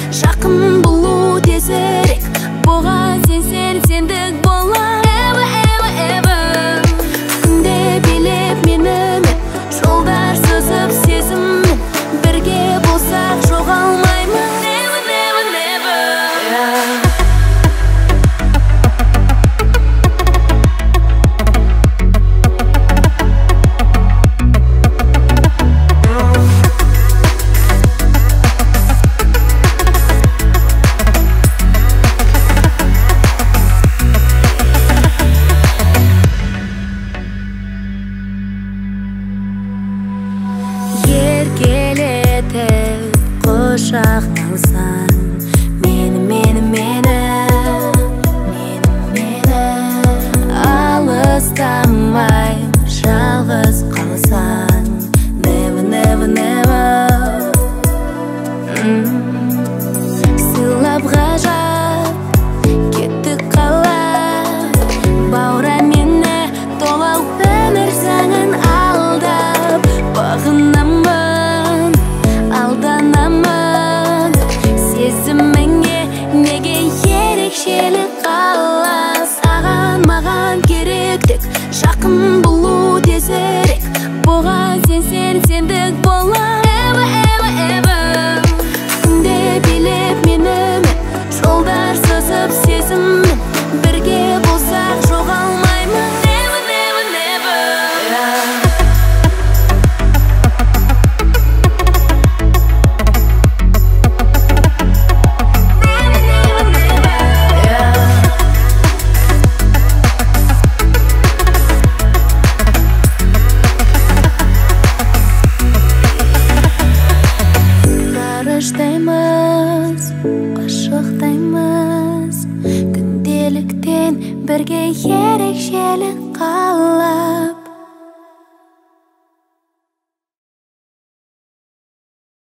жақын болу тезірек. Бұған сендік бола. Ever күнде билеп менімен, жолдар сызып сезіммен, бірге болсақ жоғалмаймын. Еркелетіп құшақталсаң, мені алыстамай жалғыз қалсаң, never сыйлап ғажап кеттік қалап, баура мені толау өмір заңын алдап, бағынамын, алданамын, сезіміңе неге ерекшелік қала. Саған маған керектік, жақын болу тезірек. Бұған сендік бола. Ever күнде билеп менімен, жолдар сызып сезіммен, бірге болсақ жоғалмаймын. Ғарыштаймыз, ғашықтаймыз, күнделіктен бірге ерекшелік қалап.